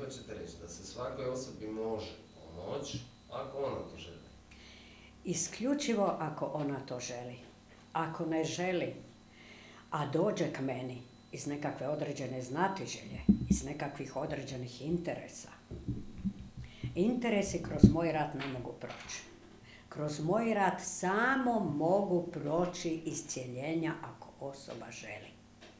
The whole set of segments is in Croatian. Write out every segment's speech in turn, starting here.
hoćete reći da se svakoj osobi može pomoći ako ona to želi? Isključivo ako ona to želi. Ako ne želi, a dođe k meni iz nekakve određene znatiželje, iz nekakvih određenih interesa, interesi kroz moj rad ne mogu proći. Kroz moj rad samo mogu proći iscjeljenja ako osoba želi.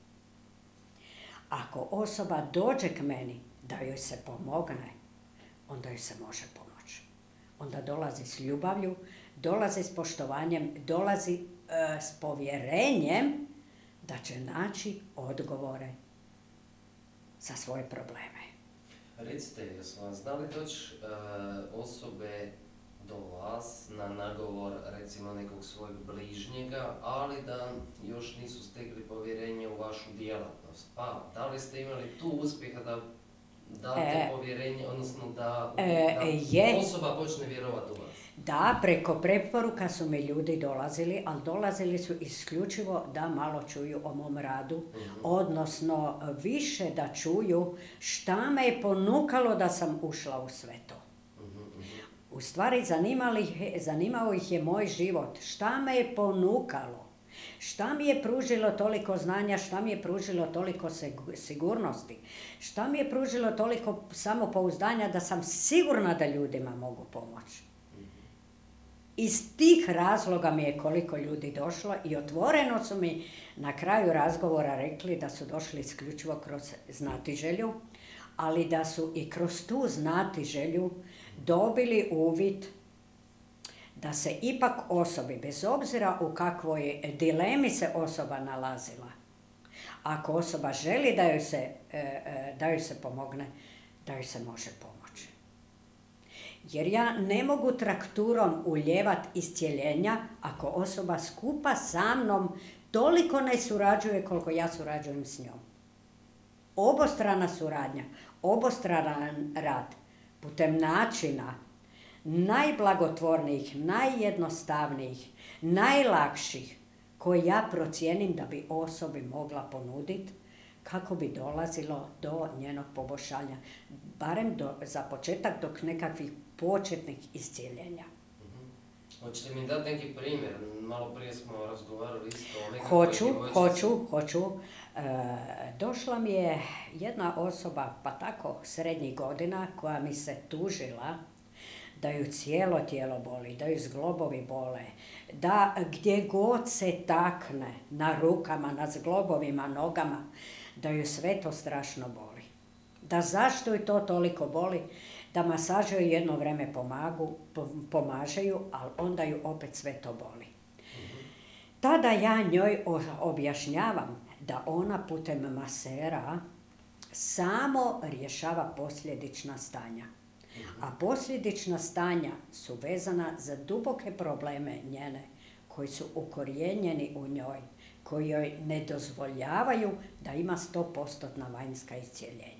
Ako osoba dođe k meni da joj se pomogne, onda joj se može pomoći. Onda dolazi s ljubavlju, dolazi s poštovanjem, dolazi s povjerenjem da će naći odgovore za svoje probleme. Recite, jesu vam znali doći osobe do vas na nagovor recimo nekog svojeg bližnjega, ali da još nisu stekli povjerenje u vašu djelatnost? Pa, da li ste imali tu uspjeha da date povjerenje, odnosno da osoba počne vjerovati u vas? Da, preko preporuka su mi ljudi dolazili, ali dolazili su isključivo da malo čuju o mom radu, odnosno više da čuju šta me je ponukalo da sam ušla u sve to. U stvari zanimao ih je moj život, šta me je ponukalo, šta mi je pružilo toliko znanja, šta mi je pružilo toliko sigurnosti, šta mi je pružilo toliko samopouzdanja da sam sigurna da ljudima mogu pomoći. Iz tih razloga mi je koliko ljudi došlo i otvoreno su mi na kraju razgovora rekli da su došli isključivo kroz znatiželju, ali da su i kroz tu znatiželju dobili uvid da se ipak osobi, bez obzira u kakvoj dilemi se osoba nalazila, ako osoba želi da joj se pomogne, da joj se može pomoći. Jer ja ne mogu trakturom uljevat iscjeljenja ako osoba skupa sa mnom toliko ne surađuje koliko ja surađujem s njom. Obostrana suradnja, obostranan rad putem načina najblagotvornijih, najjednostavnijih, najlakših koje ja procijenim da bi osobi mogla ponuditi kako bi dolazilo do njenog poboljšanja, barem za početak dok nekakvih početnih iscijeljenja. Hoćete mi dati neki primjer? Malo prije smo razgovarali isto o nekakvoj Hoću. Došla mi je jedna osoba, pa tako srednjih godina, koja mi se tužila da ju cijelo tijelo boli, da ju zglobovi bole, da gdje god se takne, na rukama, na zglobovima, nogama, da ju sve to strašno boli. Da zašto ju to toliko boli, da masaže ju jedno vrijeme pomažeju, ali onda ju opet sve to boli. Tada ja njoj objašnjavam da ona putem masera samo rješava posljedična stanja. A posljedična stanja su vezana za duboke probleme njene koji su ukorijenjeni u njoj, koji joj ne dozvoljavaju da ima 100% vanjska iscijeljenja.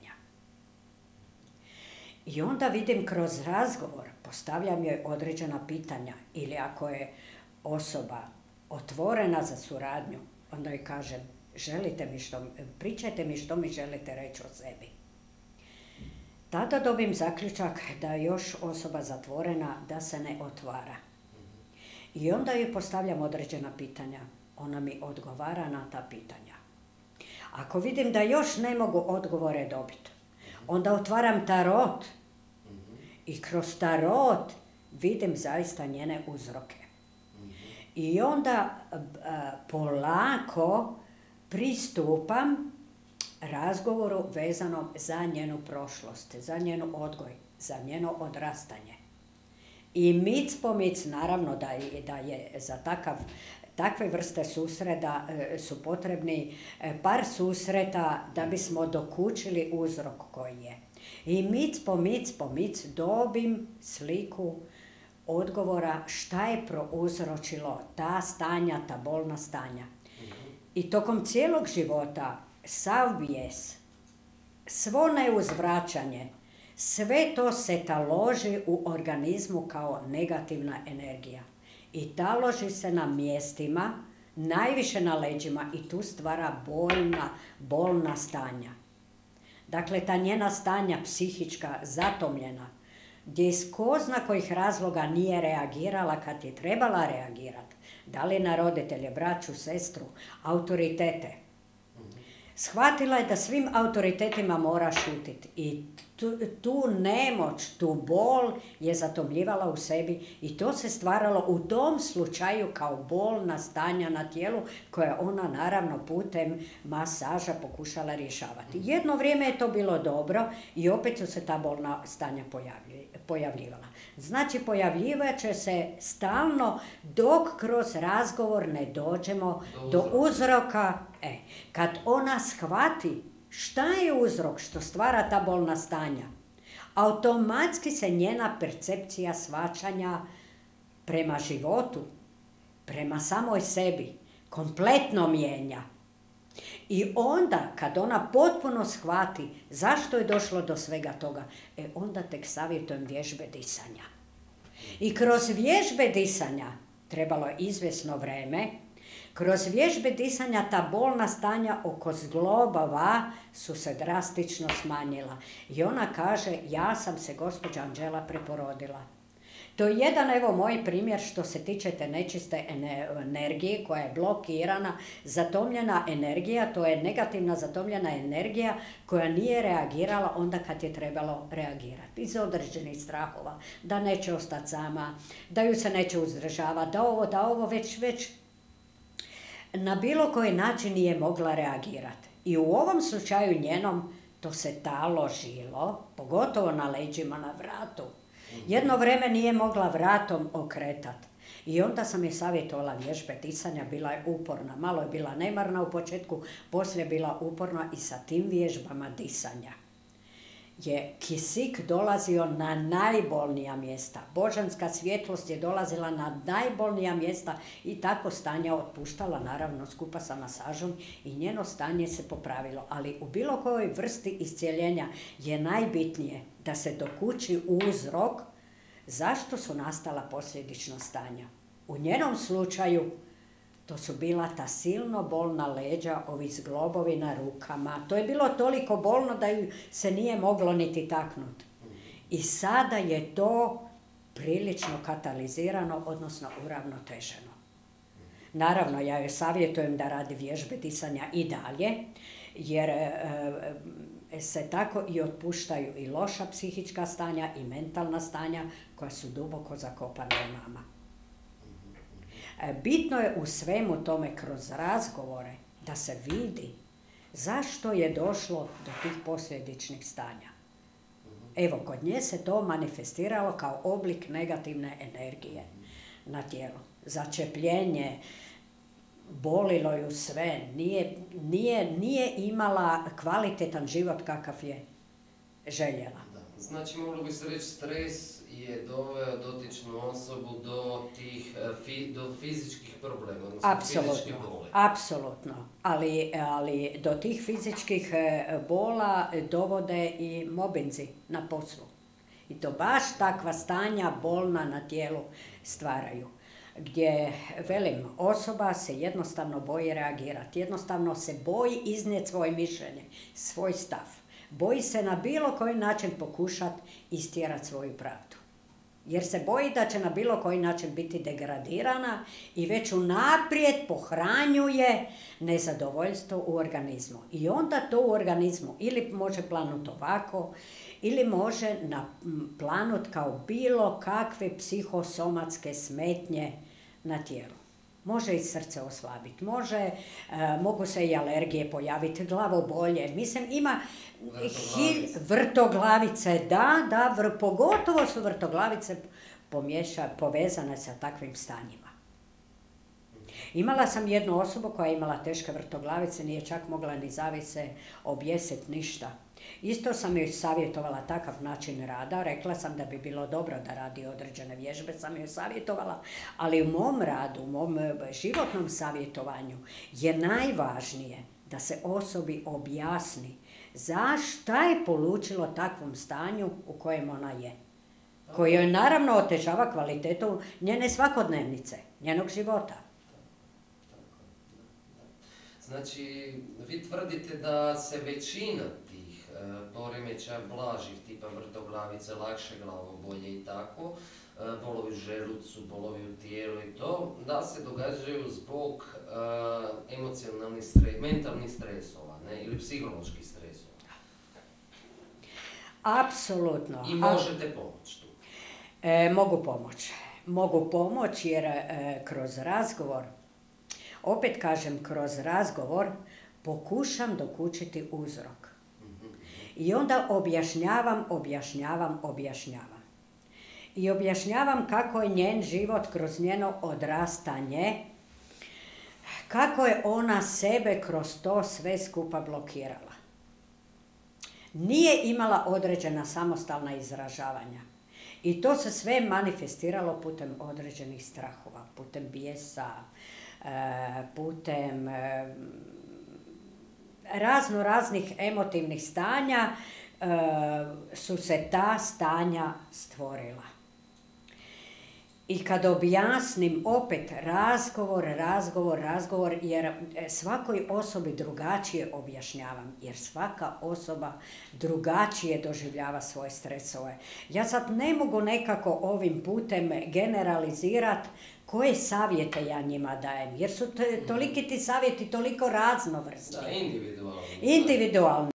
I onda vidim kroz razgovor, postavljam joj određena pitanja ili ako je osoba otvorena za suradnju, onda joj kažem, pričajte mi što mi želite reći o sebi. Tada dobim zaključak da je još osoba zatvorena, da se ne otvara. I onda joj postavljam određena pitanja. Ona mi odgovara na ta pitanja. Ako vidim da još ne mogu odgovore dobiti, onda otvaram tarot i kroz tarot vidim zaista njene uzroke. I onda polako pristupam razgovoru vezanom za njenu prošlost, za njenu odgoj, za njeno odrastanje. I mic po mic, naravno da je za takve vrste susreta su potrebni par susreta da bismo dokučili uzrok koji je. I mic po mic dobim sliku odgovora šta je prouzročilo ta stanja, ta bolna stanja. I tokom cijelog života sav bijes, svo neuzvraćanje, sve to se taloži u organizmu kao negativna energija. I taloži se na mjestima, najviše na leđima i tu stvara bolna stanja. Dakle, ta njena stanja psihička, zatomljena, gdje iz ko zna kojih razloga nije reagirala kad je trebala reagirati. Da li na roditelje, braću, sestru, autoritete. Shvatila je da svim autoritetima mora šutiti i tu nemoć, tu bol je zatomljivala u sebi i to se stvaralo u tom slučaju kao bolna stanja na tijelu koje ona naravno putem masaža pokušala rješavati. Jedno vrijeme je to bilo dobro i opet su se ta bolna stanja pojavljivala. Znači pojavljivat će se stalno dok kroz razgovor ne dođemo do uzroka. Kad ona shvati šta je uzrok što stvara ta bolna stanja, automatski se njena percepcija shvaćanja prema životu, prema samoj sebi, kompletno mijenja. I onda, kad ona potpuno shvati zašto je došlo do svega toga, onda tek savjetujem vježbe disanja. I kroz vježbe disanja, trebalo je izvjesno vrijeme, kroz vježbe disanja ta bolna stanja oko zglobova su se drastično smanjila. I ona kaže, ja sam se, gospođa Anđela, preporodila. To je jedan, evo, moj primjer što se tiče te nečiste energije koja je blokirana, zatomljena energija, to je negativna zatomljena energija koja nije reagirala onda kad je trebalo reagirati. Iz određenih strahova, da neće ostati sama, da ju se neće uzdržavati, da ovo već na bilo koji način nije mogla reagirati. I u ovom slučaju njenom to se taložilo, pogotovo na leđima, na vratu. Jedno vrijeme nije mogla vratom okretati. I onda sam je savjetovala vježbe disanja, bila je uporna. Malo je bila nemarna u početku, poslije je bila uporna i sa tim vježbama disanja je kisik dolazio na najbolnija mjesta. Božanska svjetlost je dolazila na najbolnija mjesta i tako stanja otpuštala, naravno skupa sa masažom, i njeno stanje se popravilo. Ali u bilo kojoj vrsti iscijeljenja je najbitnije da se dokuči uzrok zašto su nastala posljedična stanja. U njenom slučaju to su bila ta silno bolna leđa, ovi zglobovi na rukama. To je bilo toliko bolno da ju se nije moglo niti taknuti. I sada je to prilično katalizirano, odnosno uravnoteženo. Naravno, ja joj savjetujem da radi vježbe disanja i dalje, jer se tako i otpuštaju i loša psihička stanja i mentalna stanja koja su duboko zakopana u nama. Bitno je u svemu tome kroz razgovore da se vidi zašto je došlo do tih posljedičnih stanja. Evo, kod nje se to manifestiralo kao oblik negativne energije na tijelu. Začepljenje, bolilo ju sve, nije imala kvalitetan život kakav je željela. Da. Znači, moglo bi se reći, stres je doveo dotičnu osobu do fizičkih problema, odnosno fizičke boli. Apsolutno. Ali do tih fizičkih bola dovode i mobinzi na poslu. I to baš takva stanja bolna na tijelu stvaraju. Gdje, velim, osoba se jednostavno boji reagirati. Jednostavno se boji iznijeti svoje mišljenje, svoj stav. Boji se na bilo koji način pokušati istjerati svoju pravdu. Jer se boji da će na bilo koji način biti degradirana i već unaprijed pohranjuje nezadovoljstvo u organizmu. I onda to u organizmu ili može planuti ovako, ili može planuti kao bilo kakve psihosomatske smetnje na tijelu. Može i srce oslabiti, mogu se i alergije pojaviti, glavobolje. Mislim, ima vrtoglavice, pogotovo su vrtoglavice povezane sa takvim stanjima. Imala sam jednu osobu koja je imala teške vrtoglavice, nije čak mogla ni zavise objesiti ništa. Isto sam joj savjetovala takav način rada, rekla sam da bi bilo dobro da radi određene vježbe, sam joj savjetovala, ali u mom radu, u mom životnom savjetovanju je najvažnije da se osobi objasni zašto je polučilo takvom stanju u kojem ona je. Koji joj naravno otežava kvalitetu njene svakodnevnice, njenog života. Znači, vi tvrdite da se većina tih poremećaja blažih tipa vrtoglavice, lakše glavobolje i tako, bolovi u želucu, bolovi u tijelu i to, da se događaju zbog mentalnih stresova, ne, ili psiholoških stresova. Apsolutno. I možete pomoći tu. Mogu pomoći jer kroz razgovor, opet kažem kroz razgovor, pokušam dokučiti uzrok. I onda objašnjavam. I objašnjavam kako je njen život kroz njeno odrastanje, kako je ona sebe kroz to sve skupa blokirala. Nije imala određena samostalna izražavanja. I to se sve manifestiralo putem određenih strahova, putem bijesa, putem raznih emotivnih stanja su se ta stanja stvorila. I kad objasnim opet razgovor, jer svakoj osobi drugačije objašnjavam, jer svaka osoba drugačije doživljava svoje stresove. Ja sad ne mogu nekako ovim putem generalizirati koje savjete ja njima dajem, jer su toliki ti savjeti toliko raznovrsni. Da, individualni.